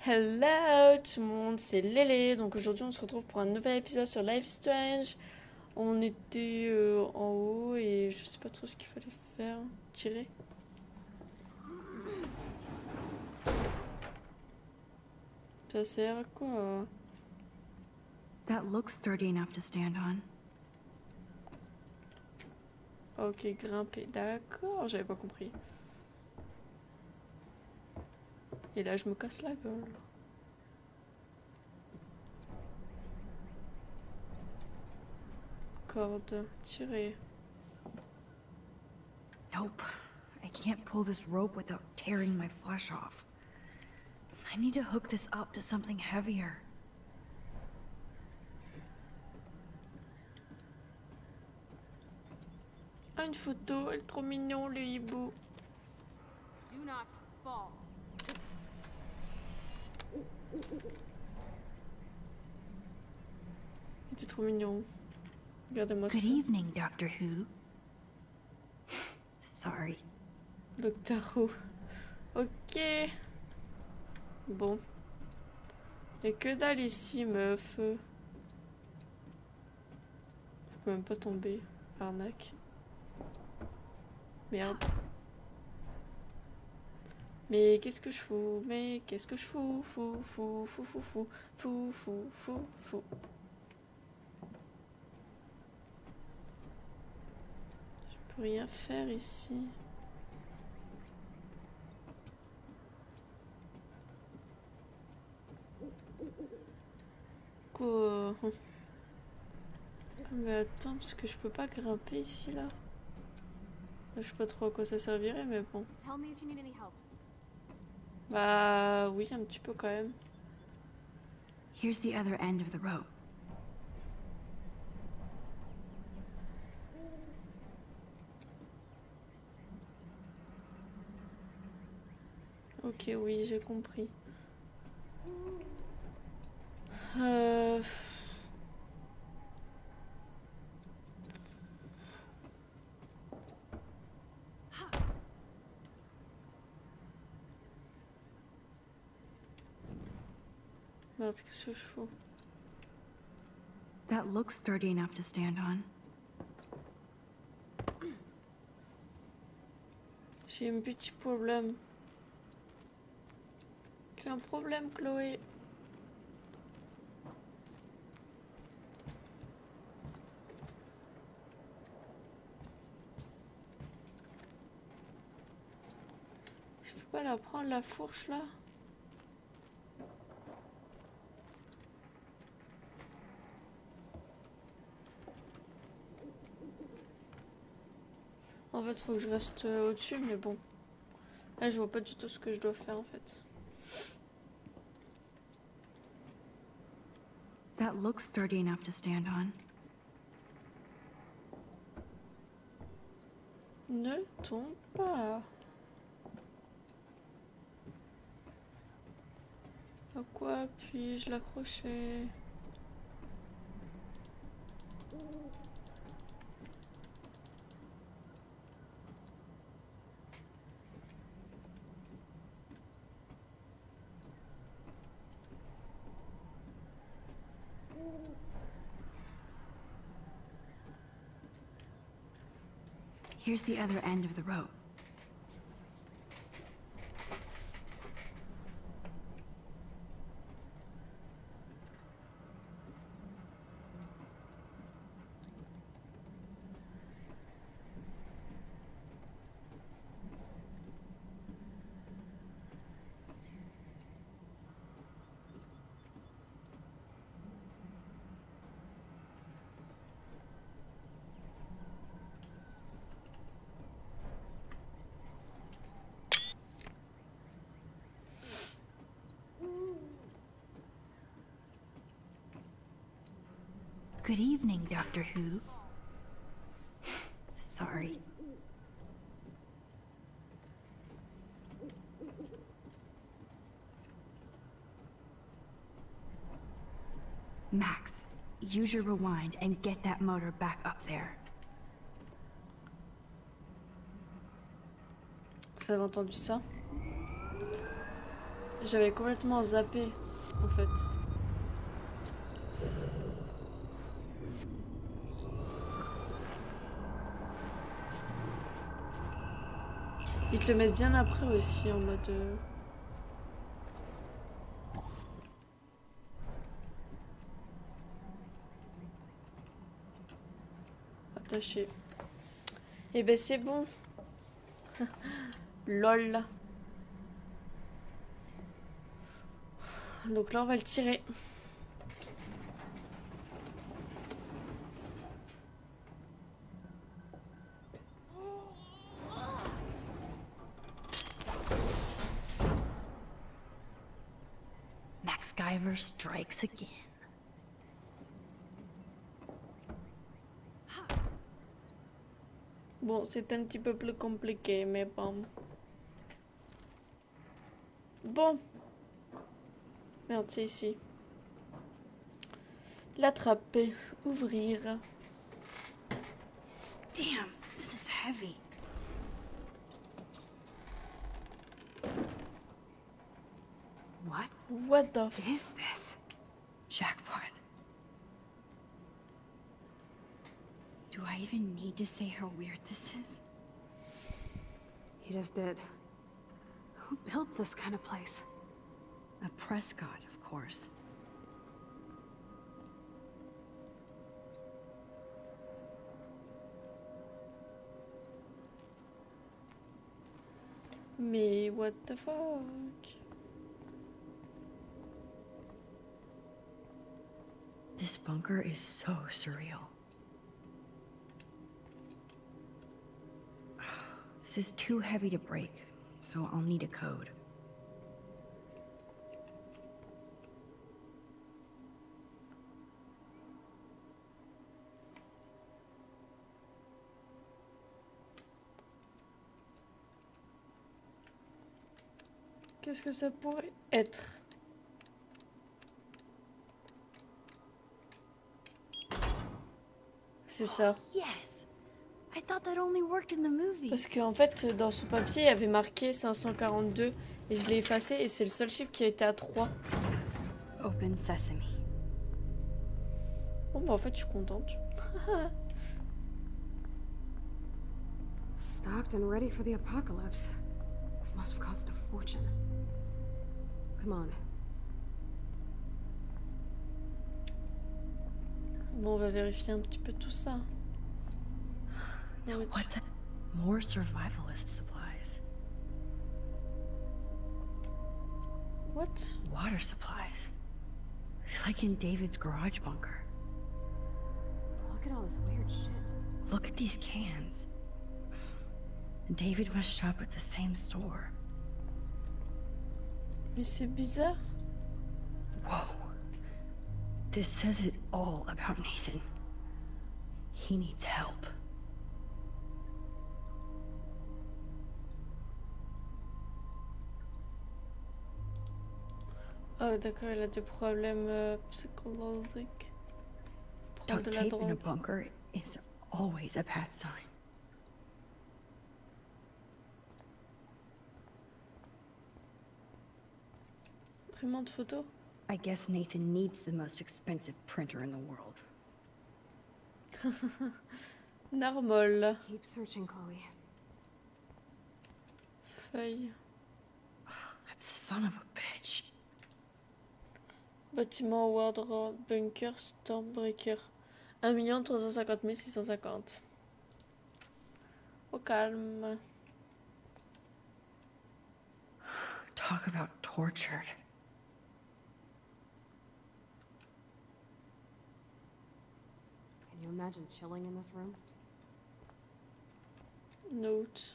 Hello tout le monde, c'est Lélé. Donc aujourd'hui on se retrouve pour un nouvel épisode sur Life is Strange. On était en haut et je sais pas trop ce qu'il fallait faire. Tirer. Ça sert à quoi? That looks sturdy enough to stand on. Ok, grimper. D'accord, j'avais pas compris. Et là je me casse la gueule. Corde, tirer. Nope. I can't pull this rope without tearing my flesh off. I need to hook this up to something heavier. Ah, une photo, elle est trop mignon le hibou. Do not fall. Il était trop mignon. Regardez-moi ça. Good evening, Doctor Who. Sorry. Docteur Who. Ok. Bon. Y'a que dalle ici, meuf. Je peux même pas tomber. L'arnaque. Merde. Mais qu'est-ce que je fous? Mais qu'est-ce que je fous? Fou, fou, fou, fou, fou, fou, fou, fou, fou. Je peux rien faire ici. Quoi? Ah, mais attends, parce que je peux pas grimper ici, là. Je sais pas trop à quoi ça servirait, mais bon. Tell me if you need any help. Bah oui, un petit peu quand même. Here's the other end of the rope. Ok, oui, j'ai compris. Euh... Merde, qu'est-ce que je fous? That looks sturdy enough to stand on. J'ai un petit problème. J'ai un problème, Chloé. Je peux pas la prendre, la fourche, là? En fait, faut que je reste au-dessus, mais bon. Là, je vois pas du tout ce que je dois faire, en fait. That looks sturdy enough to stand on. Ne tombe pas. À quoi puis-je l'accrocher? Here's the other end of the rope. Good evening, Doctor Who. Sorry. Max, use your rewind and get that motor back up there. Vous avez entendu ça? J'avais complètement zappé, en fait. Ils te le mettent bien après aussi, en mode... attaché. Et ben c'est bon. Lol. Donc là, on va le tirer. MacGyver strikes again. Bon, c'est un petit peu plus compliqué, mais bon. Bon. Merde, c'est ici. L'attraper. Ouvrir. Damn, this is heavy. What What the f... is this? Jackpot. Do I even need to say how weird this is? You just did. Who built this kind of place? A Prescott, of course. Mais what the fuck? This bunker is so surreal. This is too heavy to break, so I'll need a code. Qu'est-ce que ça pourrait être? C'est ça. Yes! I thought that only worked in the movie. Parce qu'en fait, dans son papier, il y avait marqué 542 et je l'ai effacé et c'est le seul chiffre qui a été à 3. Open sesame. Bon, bah en fait, je suis contente. Stocked and ready for the apocalypse. This must have cost a fortune. Come on. Bon, on va vérifier un petit peu tout ça. What the? More survivalist supplies. What? Water supplies. It's like in David's garage bunker. Look at all this weird shit. Look at these cans. David must shop at the same store. Mais c'est bizarre. Whoa. This says it all about Nathan. He needs help. Oh, d'accord, il a des problèmes psychologiques. Il prend Duct de la tape in a drogue. bunker is always a bad sign. Imprimante photo? I guess Nathan needs the most expensive printer in the world. Narmol. Keep searching, Chloe. Feuille. That son of a bitch. Bâtiment Wardrobe Bunker Stormbreaker. 1 350 650. Au calme. Talk about tortured. Can you imagine chilling in this room? Note.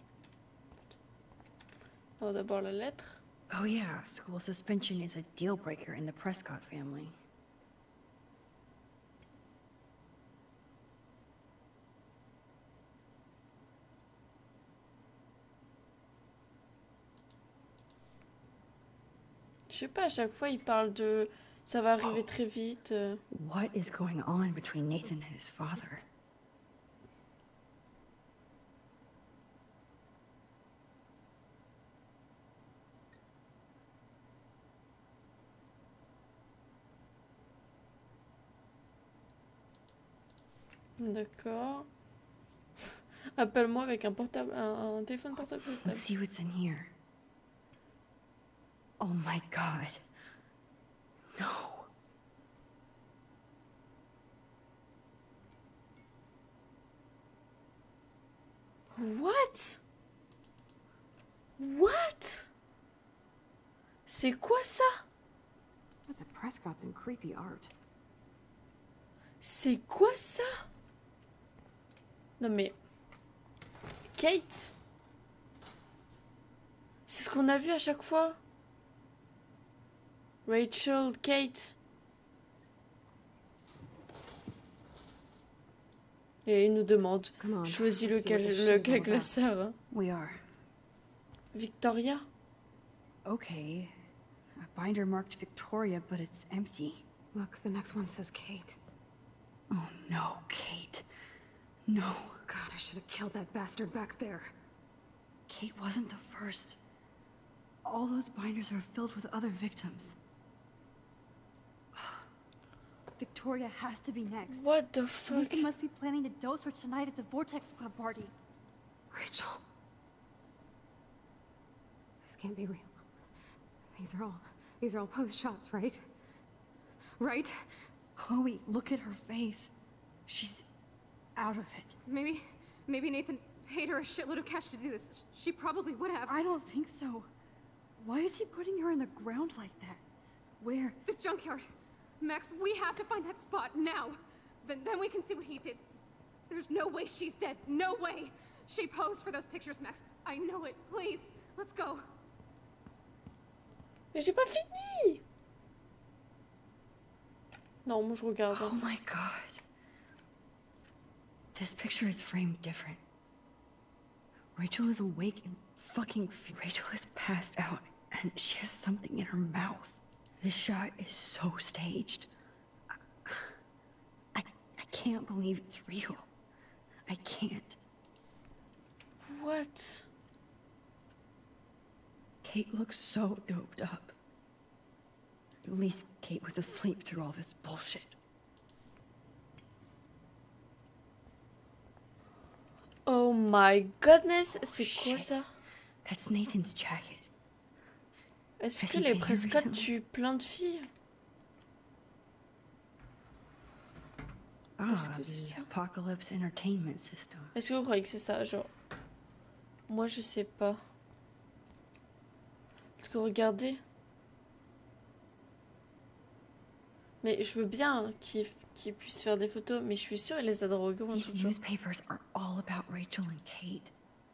Oh, d'abord la lettre. Oh yeah, school suspension is a deal breaker in the Prescott family. Je sais pas, à chaque fois il parle de ça va arriver très vite. What is going on between Nathan and his father? D'accord. Appelle-moi avec un portable, un téléphone portable jetable. Let's see what's in here. Oh my god. No. What? What? C'est quoi ça? But the Prescott's in creepy art. C'est quoi ça? Non mais... Kate? C'est ce qu'on a vu à chaque fois. Rachel, Kate. Et il nous demande, Come on, choisis let's see what this shit is lequel all about. classeur. Hein. We are. Victoria? Okay. A binder marked Victoria, but it's empty. Look, the next one says Kate. Oh no, Kate. No. God, I should have killed that bastard back there. Kate wasn't the first. All those binders are filled with other victims. Victoria has to be next. What the fuck? Nathan must be planning the dose search tonight at the Vortex Club party. Rachel. This can't be real. These are all post shots, right? Right? Chloe, look at her face. She's out of it. Maybe Nathan paid her a shitload of cash to do this. She probably would have. I don't think so. Why is he putting her in the ground like that? Where? The junkyard. Max, we have to find that spot now. Then we can see what he did. There's no way she's dead. No way. She posed for those pictures, Max. I know it. Please, let's go. Mais j'ai pas fini! Non, moi je regarde. Oh my god. This picture is framed different. Rachel is awake and fucking Rachel is passed out and she has something in her mouth. This shot is so staged. I can't believe it's real. I can't. What? Kate looks so doped up. At least Kate was asleep through all this bullshit. Oh my goodness, c'est quoi shit. ça? That's Nathan's jacket. Est-ce Has que he les been here Prescott recently? tuent plein de filles? Ah, Est-ce que the c'est ça? Apocalypse Entertainment System. Est-ce que vous croyez que c'est ça, genre? Moi je sais pas. Parce que regardez. Mais je veux bien qu'il puisse faire des photos, mais je suis sûre qu'il les a drogués ou un These truc genre. newspapers are all about Rachel and Kate.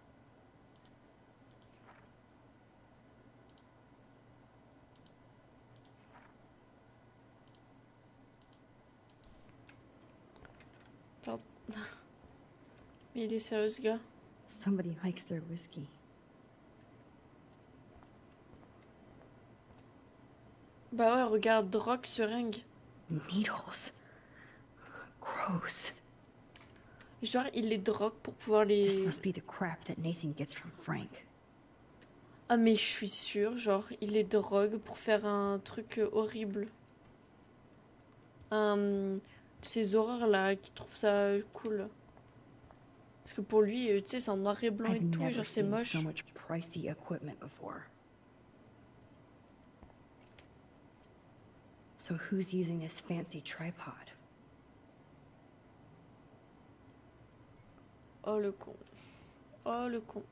Pardon. Mais il est sérieux ce gars. Somebody likes their whiskey. Bah ouais, regarde, drogue, seringue. Needles. Gross. Genre, il les drogue pour pouvoir This les... must be the crap that Nathan gets from Frank. Ah mais je suis sûre, genre, il les drogue pour faire un truc horrible. Ces horreurs là, qui trouvent ça cool. Parce que pour lui, tu sais, c'est en noir et blanc et I've tout, et never genre c'est seen moche. so much pricey equipment before. So who's using this fancy tripod? Oh le con. Oh le con.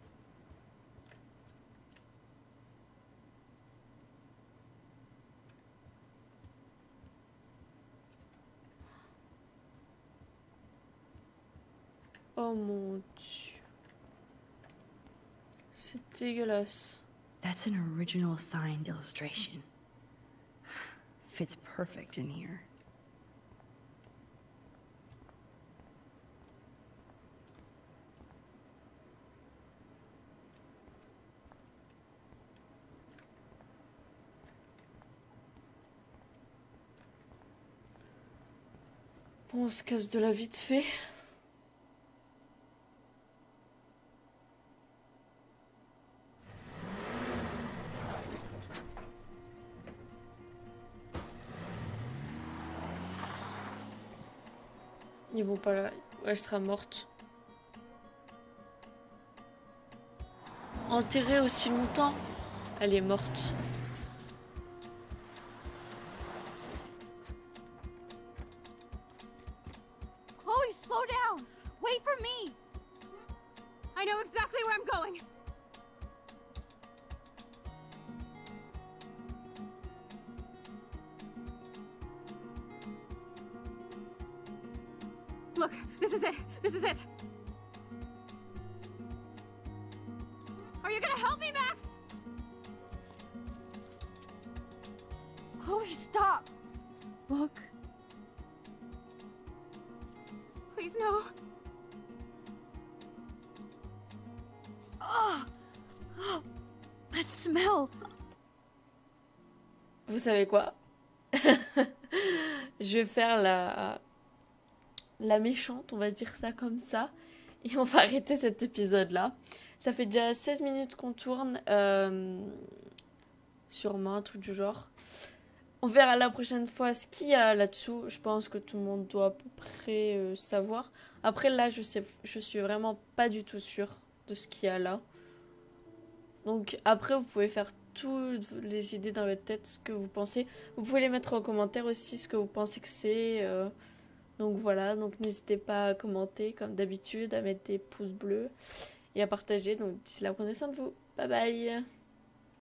Oh mon Dieu. C'est dégueulasse. That's an original signed illustration. Fits perfect in here. Bon, on se casse de la vite fait. Ils vont pas là. elle sera morte. Enterrée aussi longtemps, elle est morte. Chloe, slow down! Wait for me! I know exactly where I'm going. Look, this is it. This is it. Are you gonna help me, Max? Chloe, stop! Look. Please, no. Oh! Oh! That smell! Vous savez quoi? Je vais faire la méchante, on va dire ça comme ça. Et on va arrêter cet épisode-là. Ça fait déjà 16 minutes qu'on tourne. Sûrement, un truc du genre. On verra la prochaine fois ce qu'il y a là-dessous. Je pense que tout le monde doit à peu près savoir. Après là, je suis vraiment pas du tout sûre de ce qu'il y a là. Donc après, vous pouvez faire toutes les idées dans votre tête, ce que vous pensez. Vous pouvez les mettre en commentaire aussi, ce que vous pensez que c'est. Donc voilà, donc n'hésitez pas à commenter comme d'habitude, à mettre des pouces bleus et à partager. Donc d'ici là, prenez soin de vous. Bye bye.